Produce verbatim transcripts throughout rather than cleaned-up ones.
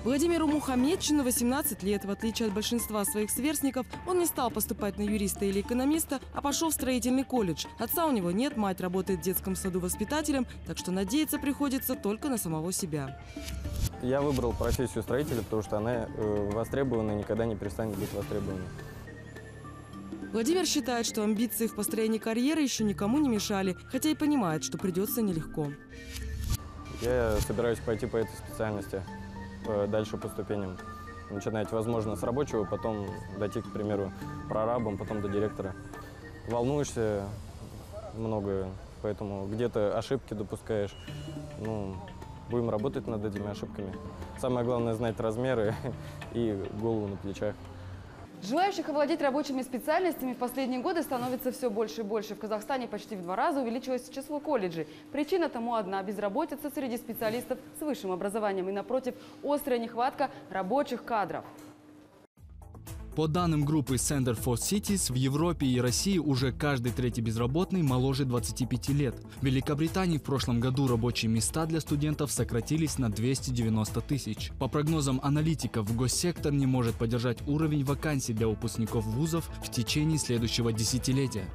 Владимиру Мухамедчину восемнадцать лет. В отличие от большинства своих сверстников, он не стал поступать на юриста или экономиста, а пошел в строительный колледж. Отца у него нет, мать работает в детском саду воспитателем, так что надеяться приходится только на самого себя. Я выбрал профессию строителя, потому что она востребована и никогда не перестанет быть востребованной. Владимир считает, что амбиции в построении карьеры еще никому не мешали, хотя и понимает, что придется нелегко. Я собираюсь пойти по этой специальности дальше по ступеням. Начинать, возможно, с рабочего, потом дойти, к примеру, прорабом, потом до директора. Волнуешься много, поэтому где-то ошибки допускаешь. Ну, будем работать над этими ошибками. Самое главное – знать размеры и голову на плечах. Желающих овладеть рабочими специальностями в последние годы становится все больше и больше. В Казахстане почти в два раза увеличилось число колледжей. Причина тому одна – безработица среди специалистов с высшим образованием. И, напротив, острая нехватка рабочих кадров. По данным группы Center for Cities, в Европе и России уже каждый третий безработный моложе двадцати пяти лет. В Великобритании в прошлом году рабочие места для студентов сократились на двести девяносто тысяч. По прогнозам аналитиков, госсектор не может поддержать уровень вакансий для выпускников вузов в течение следующего десятилетия.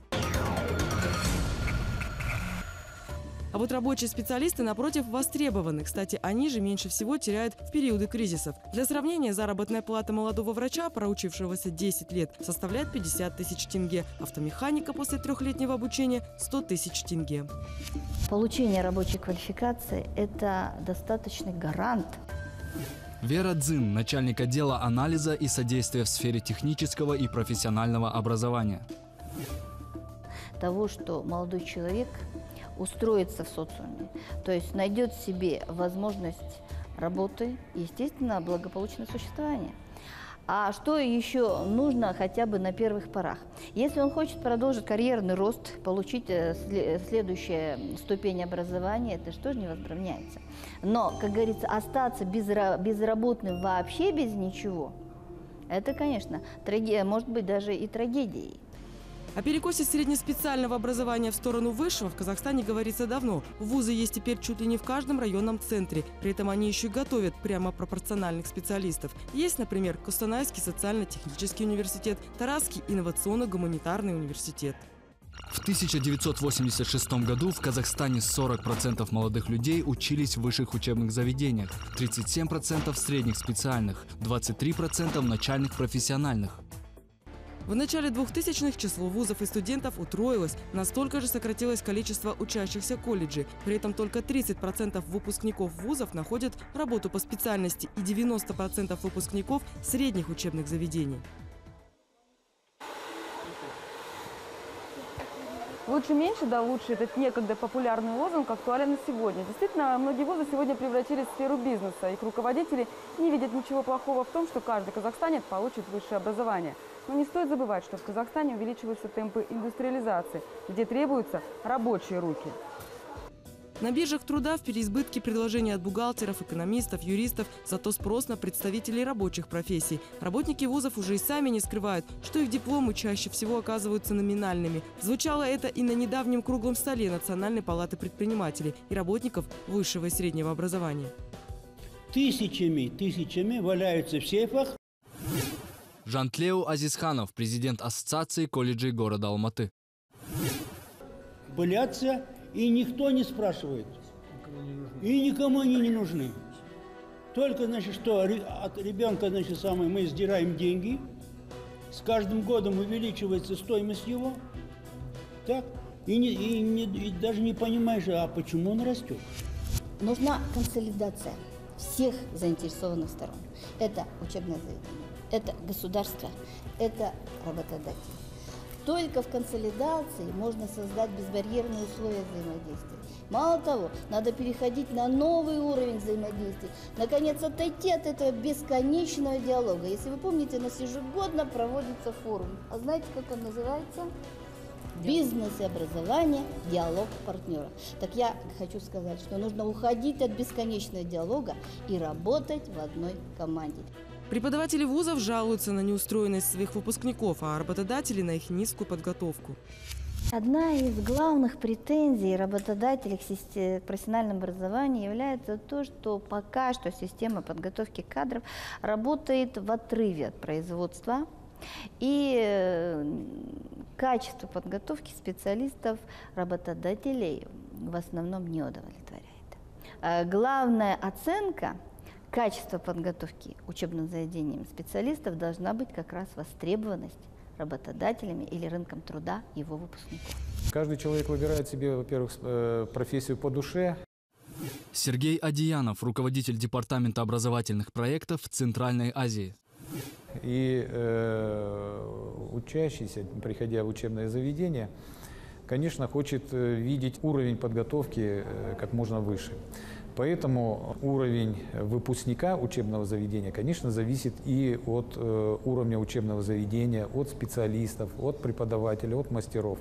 А вот рабочие специалисты, напротив, востребованы. Кстати, они же меньше всего теряют в периоды кризисов. Для сравнения, заработная плата молодого врача, проучившегося десять лет, составляет пятьдесят тысяч тенге. Автомеханика после трехлетнего обучения – сто тысяч тенге. Получение рабочей квалификации – это достаточный гарант. Вера Дзин, начальник отдела анализа и содействия в сфере технического и профессионального образования. Того, что молодой человек устроиться в социуме, то есть найдет себе возможность работы и, естественно, благополучное существование. А что еще нужно хотя бы на первых порах? Если он хочет продолжить карьерный рост, получить следующую ступень образования, это что же не возбраняется. Но, как говорится, остаться безработным вообще без ничего, это, конечно, трагедия, может быть, даже и трагедией. О перекосе среднеспециального образования в сторону высшего в Казахстане говорится давно. Вузы есть теперь чуть ли не в каждом районном центре. При этом они еще и готовят прямо пропорциональных специалистов. Есть, например, Костанайский социально-технический университет, Тарасский инновационно-гуманитарный университет. В тысяча девятьсот восемьдесят шестом году в Казахстане сорок процентов молодых людей учились в высших учебных заведениях, тридцать семь процентов средних специальных, двадцать три процента начальных профессиональных. В начале двухтысячных число вузов и студентов утроилось, настолько же сократилось количество учащихся колледжей. При этом только тридцать процентов выпускников вузов находят работу по специальности и девяносто процентов выпускников средних учебных заведений. Лучше меньше, да лучше. Этот некогда популярный лозунг актуален и сегодня. Действительно, многие вузы сегодня превратились в сферу бизнеса. Их руководители не видят ничего плохого в том, что каждый казахстанец получит высшее образование. Но не стоит забывать, что в Казахстане увеличиваются темпы индустриализации, где требуются рабочие руки. На биржах труда в переизбытке предложений от бухгалтеров, экономистов, юристов, зато спрос на представителей рабочих профессий. Работники вузов уже и сами не скрывают, что их дипломы чаще всего оказываются номинальными. Звучало это и на недавнем круглом столе Национальной палаты предпринимателей и работников высшего и среднего образования. Тысячами, тысячами валяются в сейфах. Жантлеу Азизханов, президент Ассоциации колледжей города Алматы. Пылятся, и никто не спрашивает. И никому они не нужны. Только, значит, что от ребенка, значит, самое, мы сдираем деньги. С каждым годом увеличивается стоимость его. Так? И, не, и, не, и даже не понимаешь, а почему он растет. Нужна консолидация всех заинтересованных сторон. Это учебное заведение, это государство, это работодатель. Только в консолидации можно создать безбарьерные условия взаимодействия. Мало того, надо переходить на новый уровень взаимодействия. Наконец, отойти от этого бесконечного диалога. Если вы помните, у нас ежегодно проводится форум. А знаете, как он называется? Бизнес и образование, диалог партнера. Так я хочу сказать, что нужно уходить от бесконечного диалога и работать в одной команде. Преподаватели вузов жалуются на неустроенность своих выпускников, а работодатели на их низкую подготовку. Одна из главных претензий работодателей к профессиональному образованию является то, что пока что система подготовки кадров работает в отрыве от производства, и качество подготовки специалистов работодателей в основном не удовлетворяет. Главная оценка качества подготовки учебным заведением специалистов должна быть как раз востребованность работодателями или рынком труда его выпускников. Каждый человек выбирает себе, во-первых, профессию по душе. Сергей Адиянов, руководитель департамента образовательных проектов в Центральной Азии. И э, учащийся, приходя в учебное заведение, конечно, хочет видеть уровень подготовки как можно выше. Поэтому уровень выпускника учебного заведения, конечно, зависит и от э, уровня учебного заведения, от специалистов, от преподавателей, от мастеров.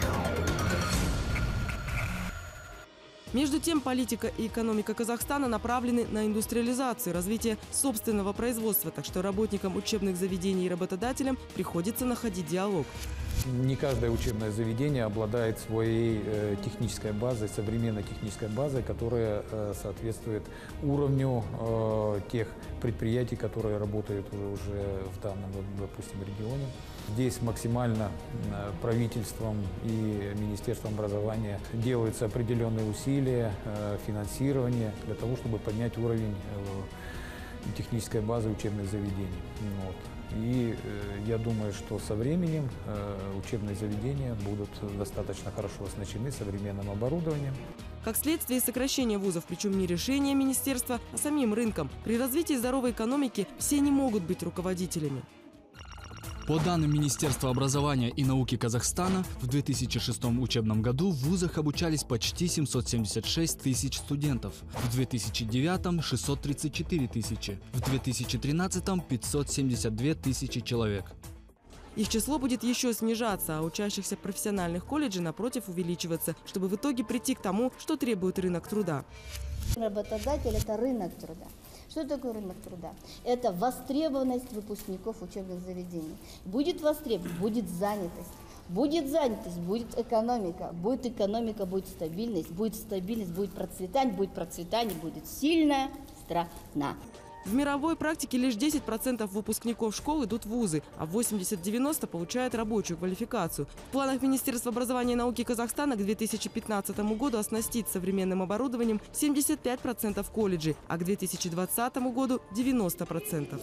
Между тем, политика и экономика Казахстана направлены на индустриализацию, развитие собственного производства, так что работникам учебных заведений и работодателям приходится находить диалог. Не каждое учебное заведение обладает своей э, технической базой, современной технической базой, которая э, соответствует уровню э, тех предприятий, которые работают уже, уже в данном, допустим, регионе. Здесь максимально э, правительством и Министерством образования делаются определенные усилия, э, финансирование для того, чтобы поднять уровень э, технической базы учебных заведений. Вот. И э, я думаю, что со временем э, учебные заведения будут достаточно хорошо оснащены современным оборудованием. Как следствие сокращения вузов, причем не решение министерства, а самим рынком. При развитии здоровой экономики все не могут быть руководителями. По данным Министерства образования и науки Казахстана, в две тысячи шестом учебном году в вузах обучались почти семьсот семьдесят шесть тысяч студентов, в две тысячи девятом – шестьсот тридцать четыре тысячи, в две тысячи тринадцатом – пятьсот семьдесят две тысячи человек. Их число будет еще снижаться, а учащихся профессиональных колледжей, напротив, увеличиваться, чтобы в итоге прийти к тому, что требует рынок труда. Работодатель – это рынок труда. Что такое рынок труда? Это востребованность выпускников учебных заведений. Будет востребован, будет занятость. Будет занятость, будет экономика. Будет экономика, будет стабильность. Будет стабильность, будет процветание. Будет процветание, будет сильная страна. В мировой практике лишь десять процентов выпускников школ идут в вузы, а восемьдесят-девяносто процентов получают рабочую квалификацию. В планах Министерства образования и науки Казахстана к две тысячи пятнадцатому году оснастить современным оборудованием семьдесят пять процентов колледжей, а к две тысячи двадцатому году – девяносто процентов.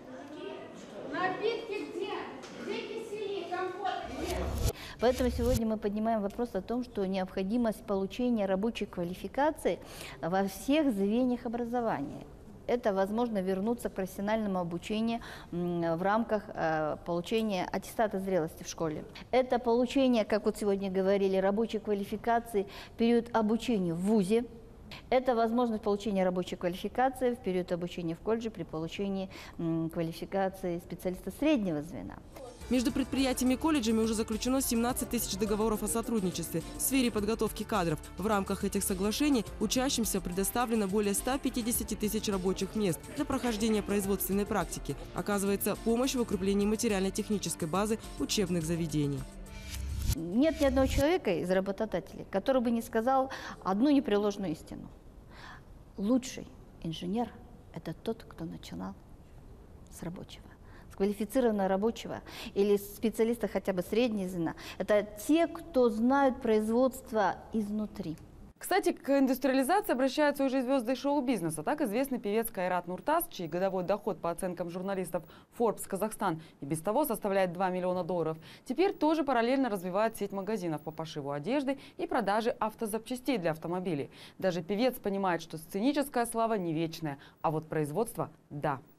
Поэтому сегодня мы поднимаем вопрос о том, что необходимость получения рабочей квалификации во всех звеньях образования. Это возможно вернуться к профессиональному обучению в рамках получения аттестата зрелости в школе. Это получение, как вот сегодня говорили, рабочей квалификации в период обучения в вузе. Это возможность получения рабочей квалификации в период обучения в колледже при получении квалификации специалиста среднего звена. Между предприятиями и колледжами уже заключено семнадцать тысяч договоров о сотрудничестве в сфере подготовки кадров. В рамках этих соглашений учащимся предоставлено более ста пятидесяти тысяч рабочих мест для прохождения производственной практики. Оказывается, помощь в укреплении материально-технической базы учебных заведений. Нет ни одного человека из работодателей, который бы не сказал одну непреложную истину. Лучший инженер – это тот, кто начинал с рабочего. Квалифицированного рабочего или специалиста хотя бы среднего звена. Это те, кто знают производство изнутри. Кстати, к индустриализации обращаются уже звезды шоу-бизнеса. Так известный певец Кайрат Нуртас, чей годовой доход по оценкам журналистов Forbes Казахстан и без того составляет два миллиона долларов, теперь тоже параллельно развивает сеть магазинов по пошиву одежды и продаже автозапчастей для автомобилей. Даже певец понимает, что сценическая слава не вечная, а вот производство – да.